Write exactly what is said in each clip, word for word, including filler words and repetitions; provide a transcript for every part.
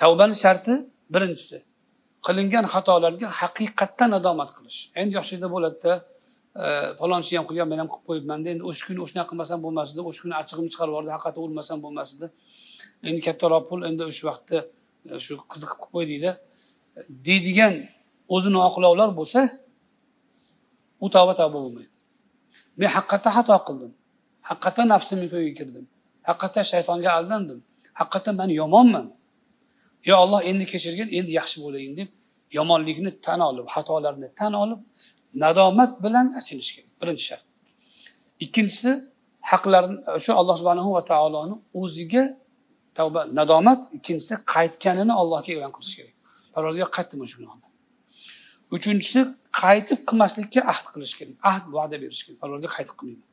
Tavbaning sharti birinchisi qilingan xatolarga haqiqatdan nadomat qilish. Endi yoshlikda bo'ladi-da, falonchi ham qilgan, men ham qilib qo'yibman. Endi o'sha kuni o'shna qilmasam bo'lmasdi, o'sha kuni achchig'im chiqarib yubordi, haqiqatda o'lmasam bo'lmasdi. Endi kattaroq pul, endi o'sha vaqtda shu qiziqib qilib qo'ydingda deydigan o'zini oqlovlar bo'lsa, u tavba tavba bo'lmaydi. Men haqiqatdan xato qildim. Haqiqatdan nafsimning ko'yiga kirdim. Haqiqatdan shaytonga aldandim. Haqiqatdan men yomonman. Ya Alloh endi kechirgin, endi yaxshi bo'layin deb yomonlikni tan olib, xatolarni tan olib, nadomat bilan achinish kerak. Birinchi shart. Ikkinchisi haqlarni shu Alloh subhanahu va taoloning o'ziga tavba, nadomat, ikkinchisi qaytganini Allohga e'lon qilish kerak. Parvardigor qaytdim o'sha gunohdan. Uchinchisi qaytib qilmaslikka ahd qilish kerak. Ahd va'da berish kerak. Parvardigor qaytib qilmayman.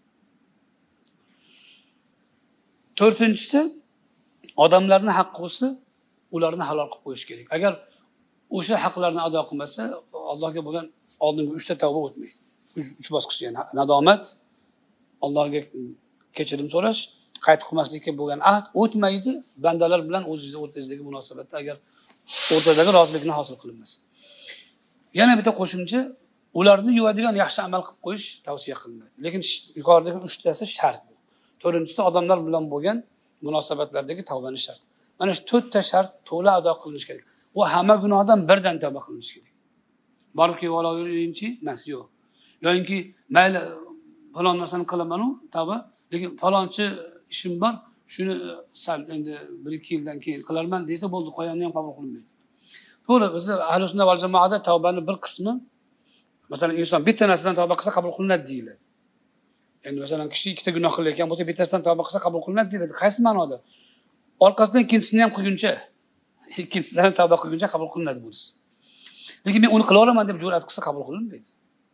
To'rtinchisi odamlarning haqqi bo'lsa, ularni halol qilib qo'yish kerak. Agar o'sha haqlarni ado qilmasa, Allohga bo'lgan oldingi uchta tavba o'tmaydi. uch bosqich, ya'ni nadomat, Allohga kechirim so'rash, qaytib qilmaslikka bo'lgan ahd o'tmaydi, bandalar bilan o'zingiz o'rtangizdagi munosabatda agar o'rtadagi rozilikni hosil qilinmasa. Yana bitta qo'shimcha, ularni yuvadigan yaxshi amal qilib qo'yish tavsiya qilinadi. Lekin yuqoridagi uchtasi shart. To'rtinchisi odamlar bilan bo'lgan munosabatlardagi tavbaning shart. Mana shu to'rtta shart to'la ado qilinishi kerak. U hamma gunohdan birdan tavba qilinishi kerak. Borki valoyinchi emas, yo'q. Yo'inki mayli falon narsani qilaman-u, tavba, lekin falonchi ishim bor, shuni sal endi bir ikki yildan keyin qilarman desa bo'ldi, qo'yanni ham qabul qilinmaydi. To'g'ri, biz ahli sunna val jamoada tavbaning bir qismi, masalan, inson bitta narsadan tavba qilsa qabul qilinadi deyiladi. Ya'ni masalan, kishi ikkita gunoh qilayotgan bo'lsa, bittasidan tavba qilsa qabul qilinadi deyiladi. Qaysi ma'noda? Orqasidan ikkinchisini ham qilguncha, ikkinchisidan tavba qilguncha qabul qilinadi bo'lsa. Lekin men uni qila olaman deb jur'at qilsa qabul qilinmaydi.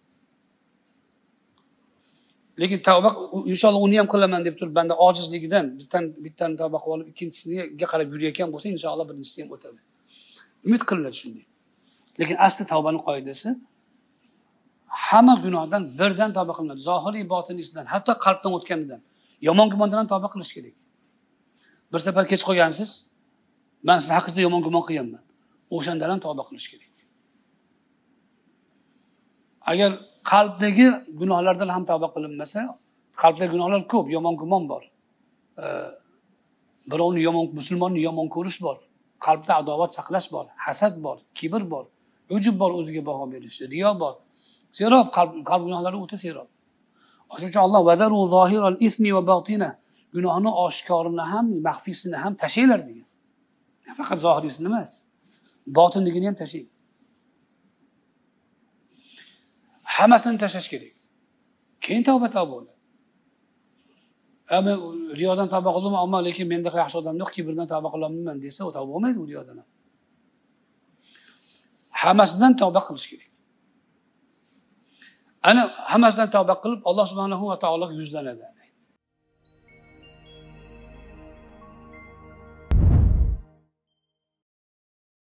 Lekin tavba inshaalloh uni ham qilaman deb turib, banda ojizligidan bittan bittan tavba qilib olib, ikkinchisiga qarab yurayotgan bo'lsa, inshaalloh birinchisi ham o'tadi. Umid qilinadi shunday. Lekin asli tavbaning qoidasi hamma gunohdan birdan tavba qilinadi. Zohiriy, botinisidan, hatto qalbdan o'tganidan, yomon gumondan tavba qilish kerak. Bir safar kech qolgansiz, men siz haqingizda yomon gumon qilganman. O'shandan ham tavba qilish kerak. Agar qalbdagi gunohlardan ham tavba qilinmasa, qalbdagi gunohlar ko'p, yomon gumon bor. Birovni yomon, musulmonni yomon ko'rish bor. Qalbda adovat saqlash bor, hasad bor, kibr bor, ujub bor, o'ziga baho berish, riyo bor. Serob qalb qalb gunohlari o'ta serob. Shuning uchun Alloh vazaru zohiral ismi va batina, gunohni oshkorini ham, maxfisini ham tashlaylar degan. Faqat zohirisini emas, botinligini ham tashlang. Hammasini tashlash kerak. Keyin tavba tavba bo'ladi. Ama riyodan tavba qildim, ammo lekin menda yaxshi odam yo'q, kibrdan tavba qilolmayman desa, u tavba bo'lmaydi u riyodan. Hammasidan tavba qilish kerak. Ana hammasidan tavba qilib, Alloh subhanahu va taologa yuzlanadi.